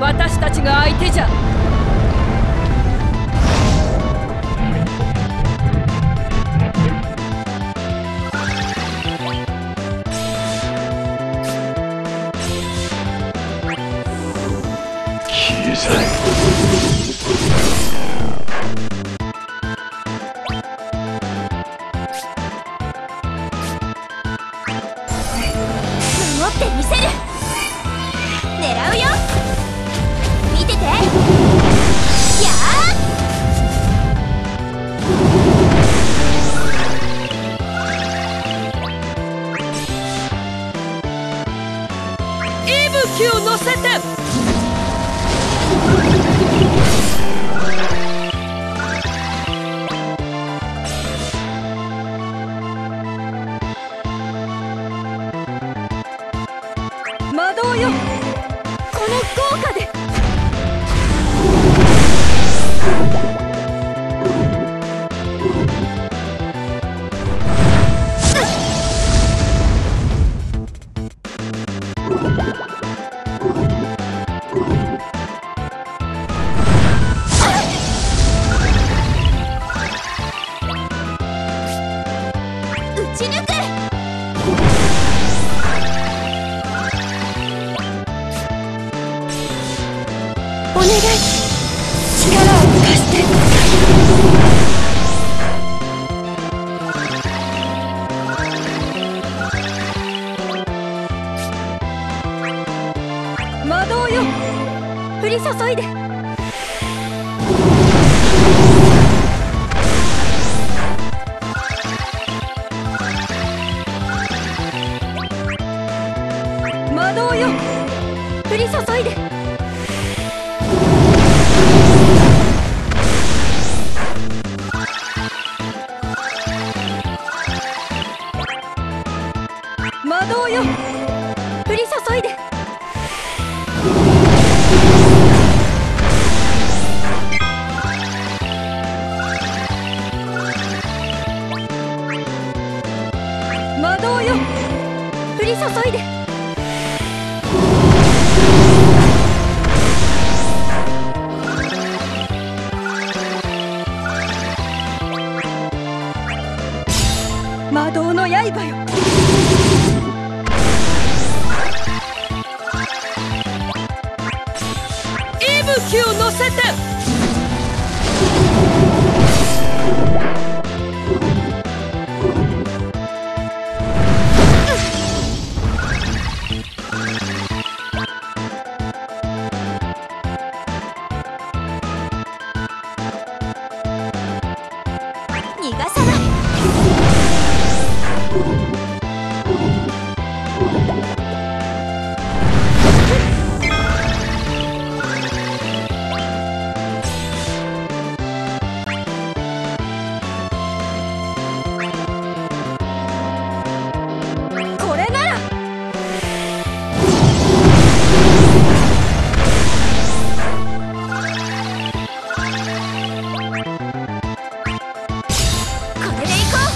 私たちが相手じゃ。 消え去れ。 持ってみせる。狙うよ。見てて。やあ。 息吹を乗せて。魔導よ、この豪華で。 打ち抜く。 お願い、力を貸して。魔導よ、降り注いで。魔導よ、降り注いで。魔導よ、降り注いで。魔導よ、降り注いで。魔導の刃よ。息吹を乗せて。 逃がさない。 これなら。 これでいこう。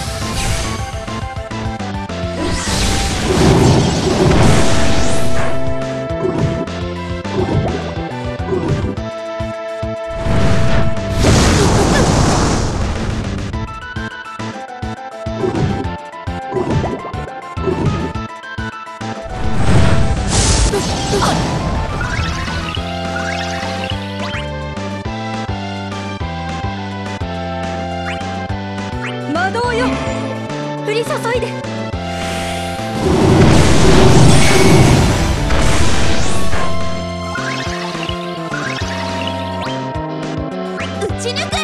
魔導よ、降り注いで。 打ち抜く。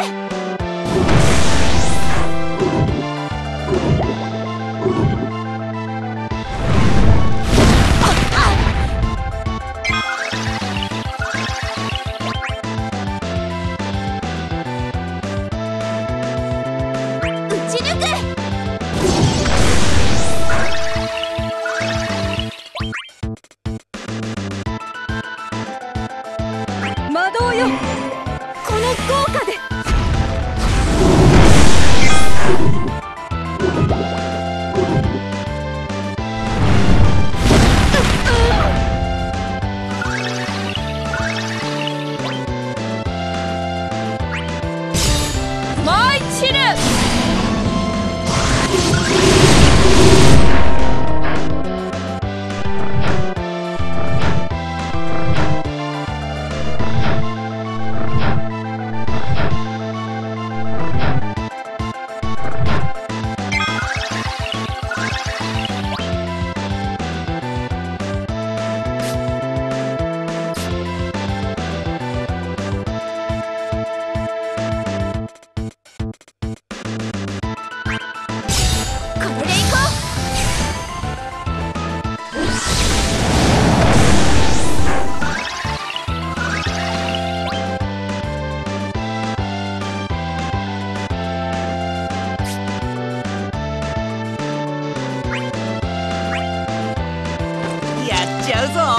打ち抜く。 魔導よ、この豪華で。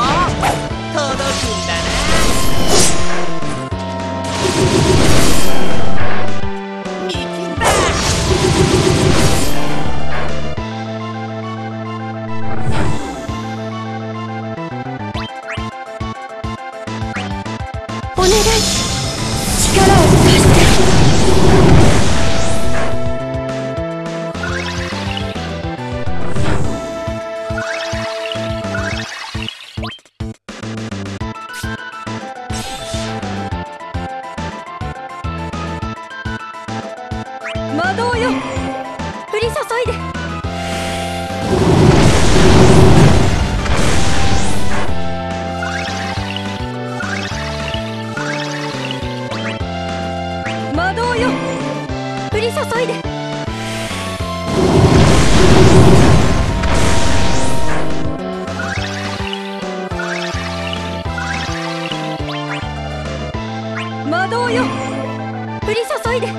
届くんだな。見切った。 お願い、力を貸して。魔導よ、降り注いで。魔導よ、降り注いで。魔導よ、降り注いで。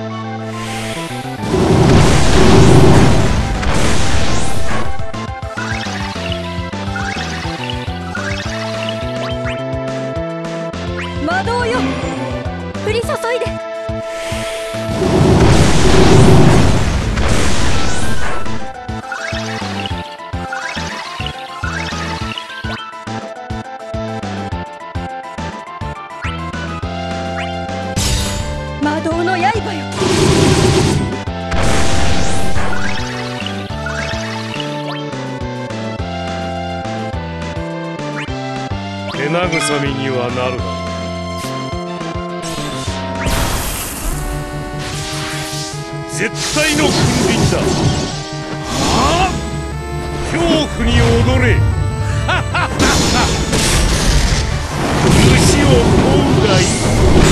魔導よ、降り注いで。魔導の刃よ。 手慰みにはなるだろう。絶対の君臨だ。ああ、恐怖に踊れ。虫を追うがいい。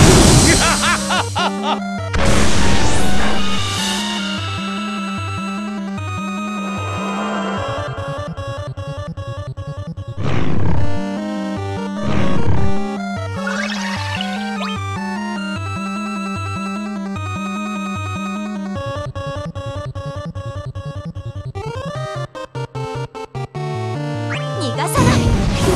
逃がさない。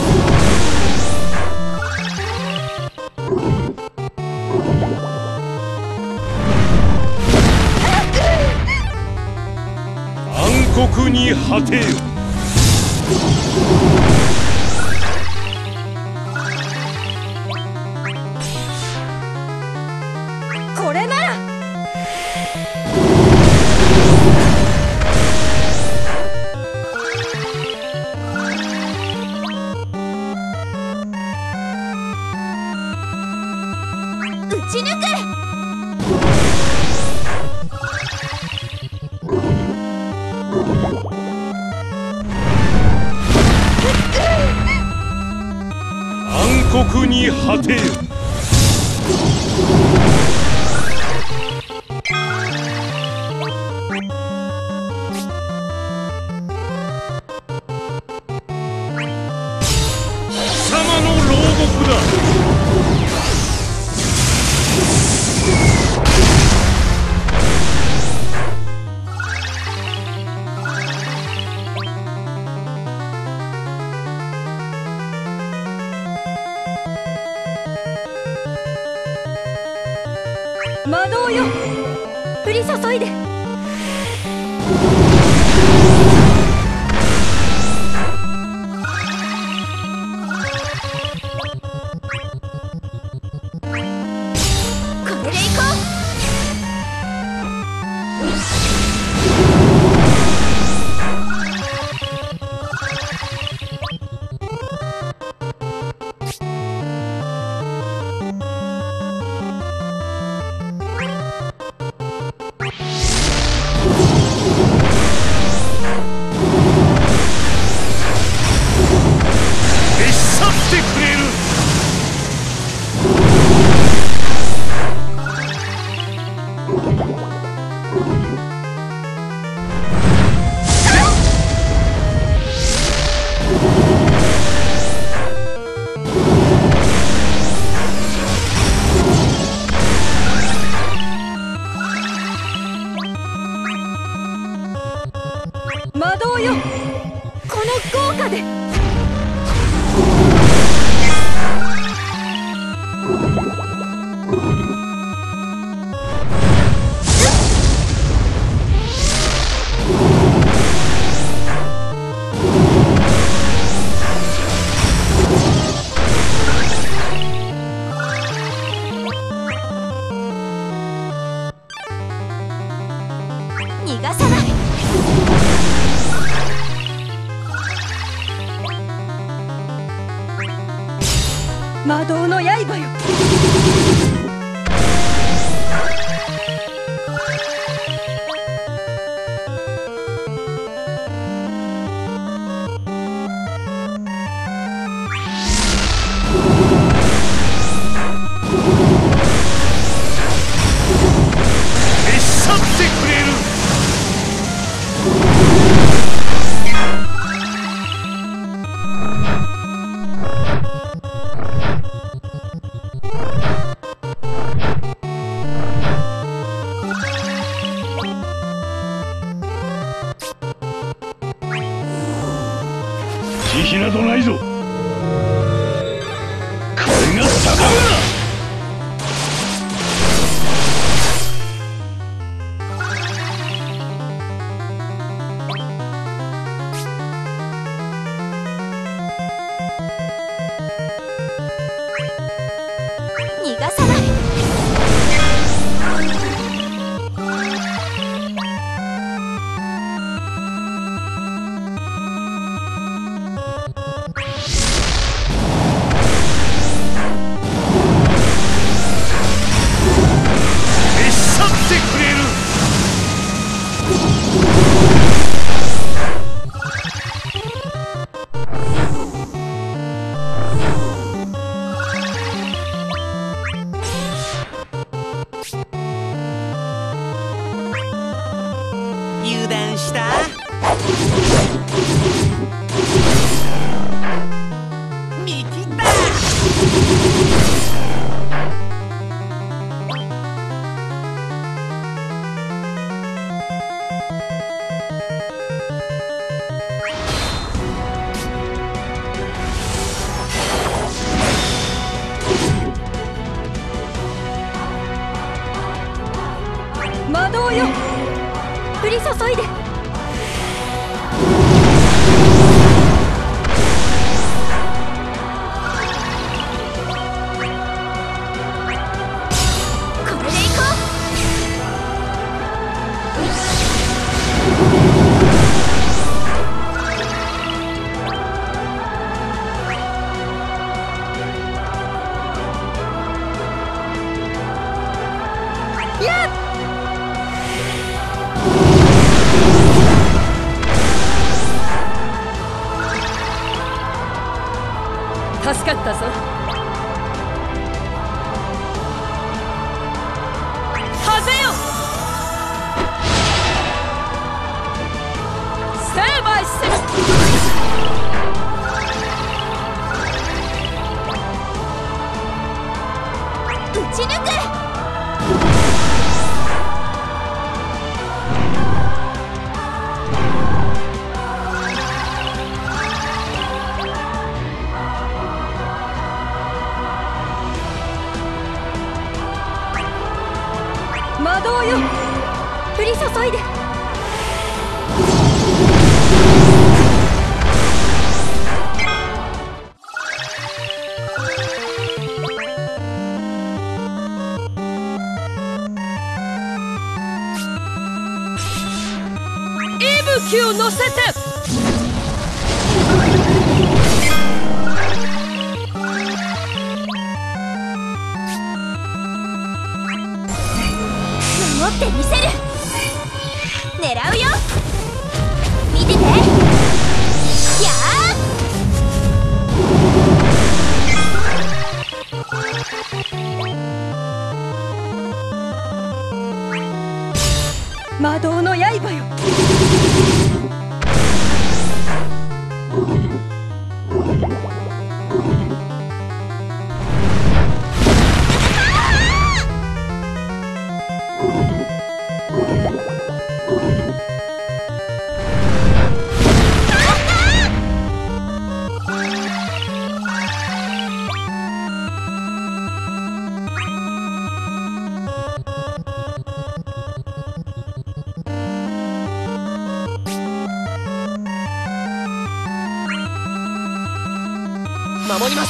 暗黒に果てよ。 これなら。 打ち抜く。 暗黒に果てよ。貴様の牢獄だ。 魔導よ、降り注いで。 これでいこう。 魔導よ、この豪華で。 魔導の刃よ。 慈悲などないぞ。これが逆だ。 逃がさない。 油断した。見切った。 魔導よ、降り注いで。 これでいこう。やっ助かったぞ。はぜよ、成敗せよ。打ち抜く。 魔導よ、降り注いで。息吹を乗せて。 守ってみせる。狙うよ、見てて。やー魔導の刃よ。 守ります。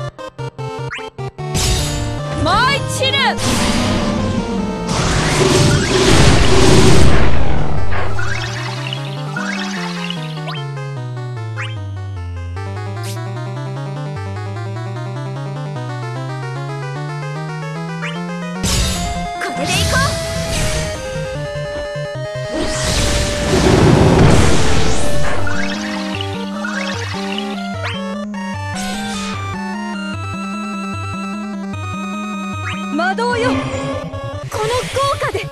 舞い散れ。 れでいこ魔導よ、この豪華で。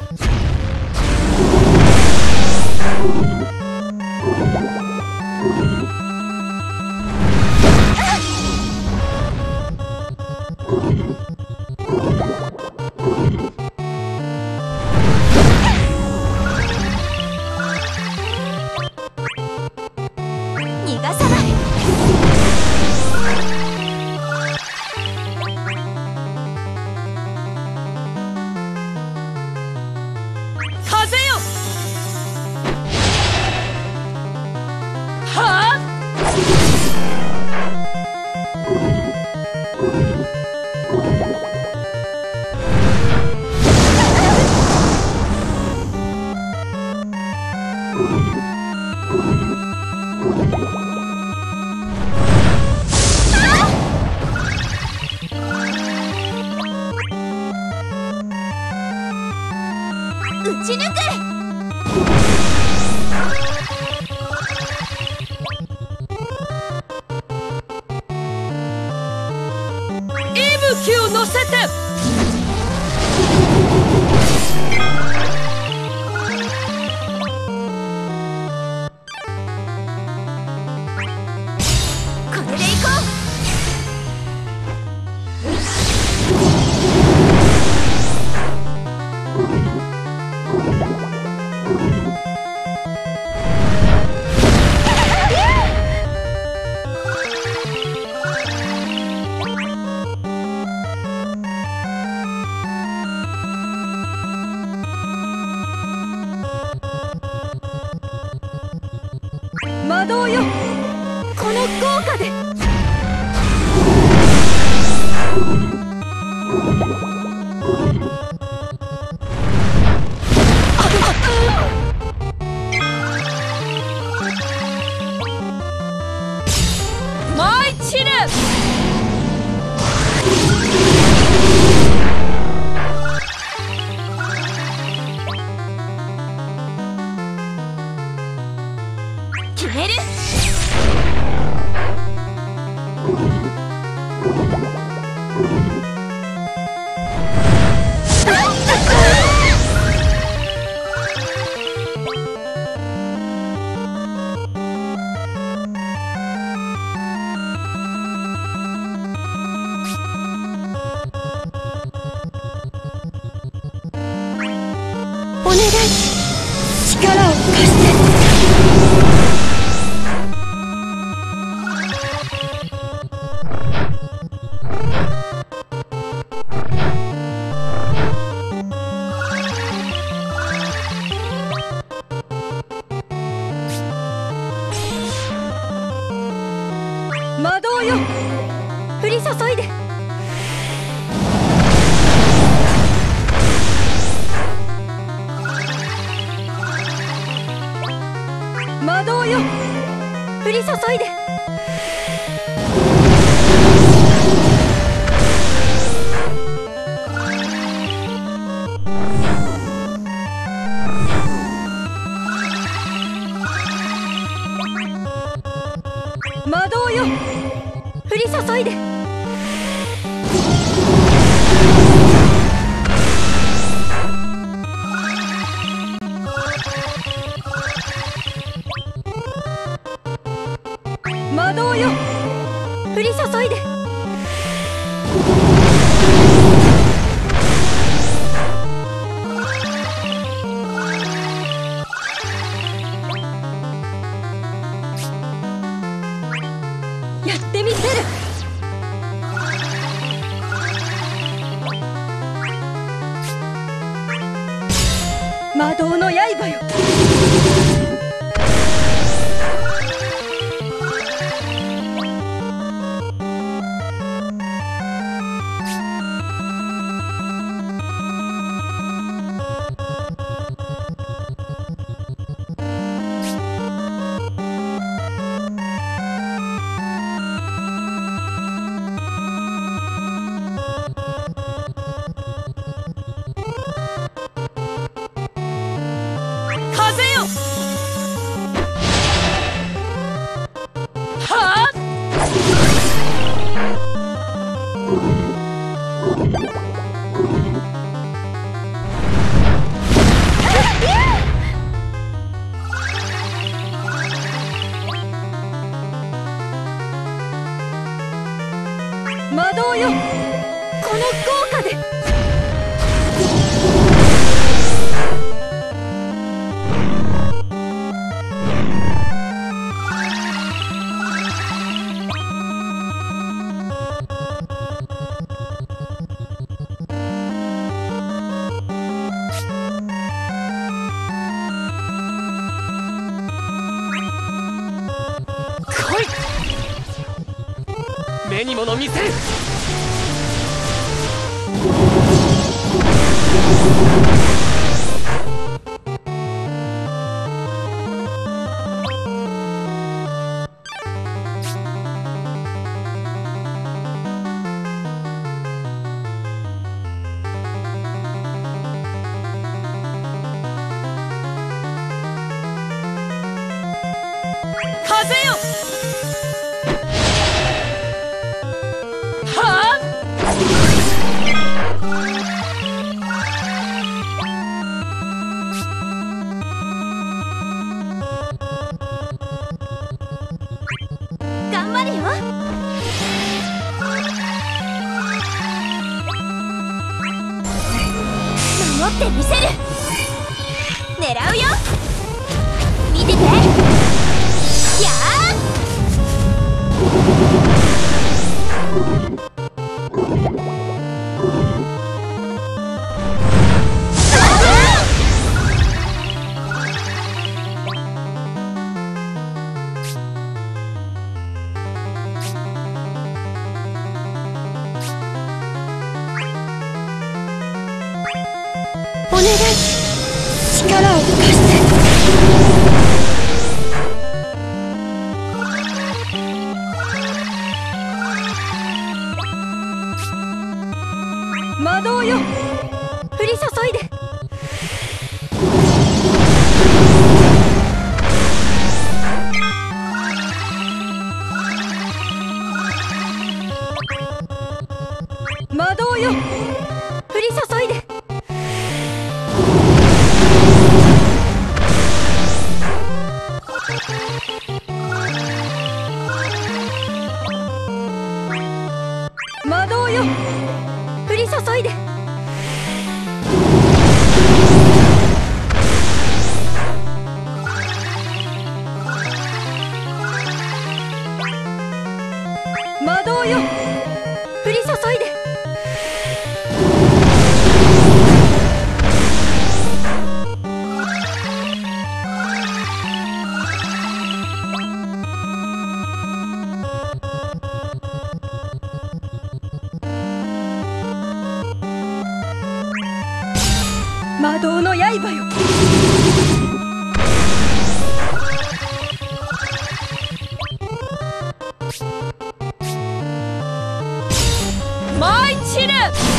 逃がさない。 風よ。はあ。 打ち抜く。 息吹を乗せて。 これでいこ魔導よ、この豪華で。舞い散れ。 決める。 お願い、力を貸して。魔導よ、降り注いで。魔導よ、降り注いで。魔導よ、降り注いで。魔導よ、降り注いで。やってみせる。魔導の刃よ。 目にもの見せる。 風よ。はあ。 頑張るよ。守ってみせる。狙うよ。見てて。やあ。お願い、力を貸して。 魔導よ、降り注いで。魔導よ、降り注いで。魔導よ、降り注いで。魔導よ、降り注いで。魔導の刃よ。舞い散る。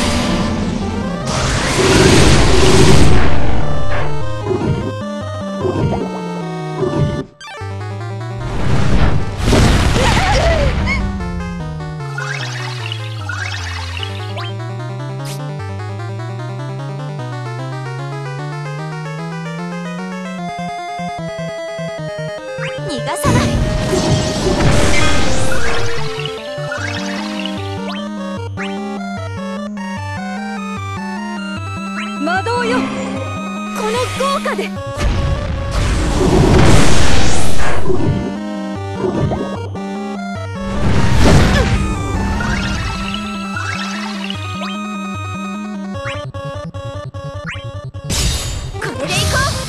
逃がさない。 魔導よ、この豪華で。 これでいこう。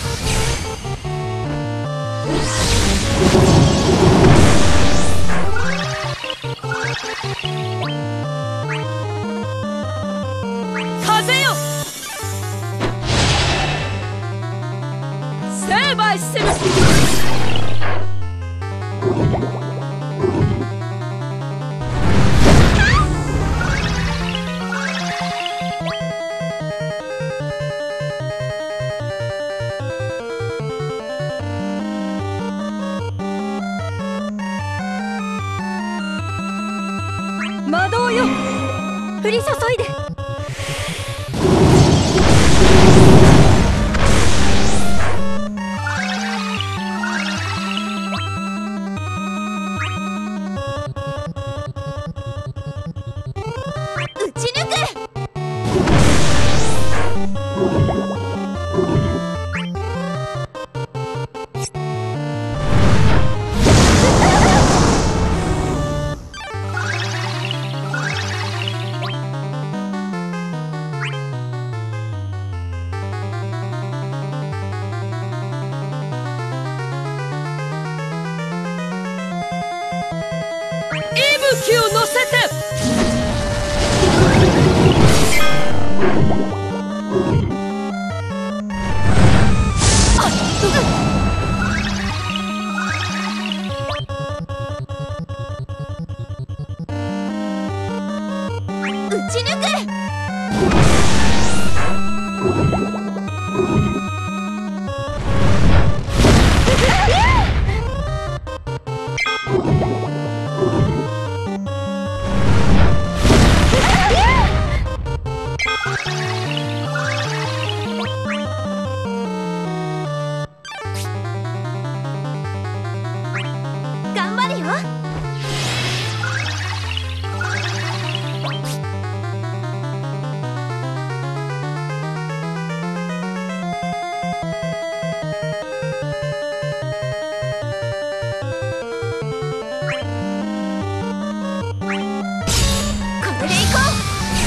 風よ、成敗する。魔導よ、降り注いで。 打ち抜く。 気を乗せて。 打ち抜く。頑張るよ。これでいこう。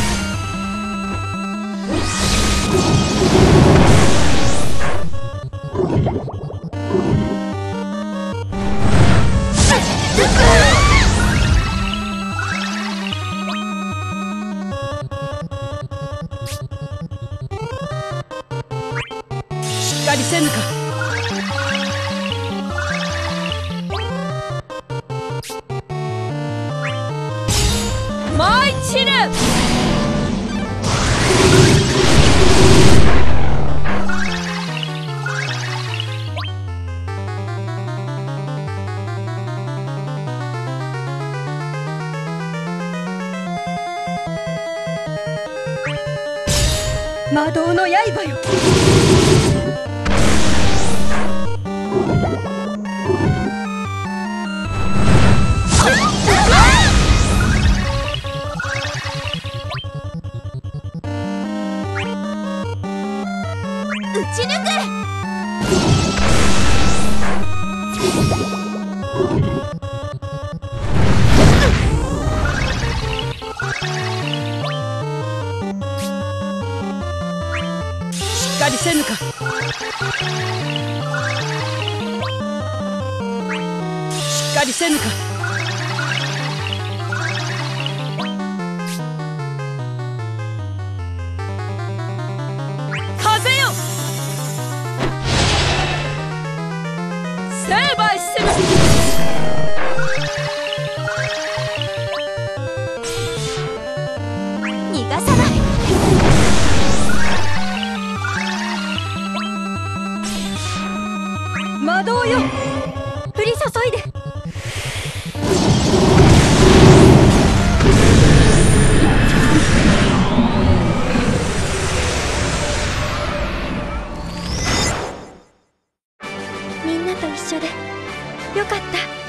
しっかりせぬか。舞い散る。魔導の刃よ。 打ち抜く。 しっかりせぬか。しっかりせぬか。風よ。成敗する。 逃がさない。 魔導よ。 降り注いで。みんなと一緒でよかった。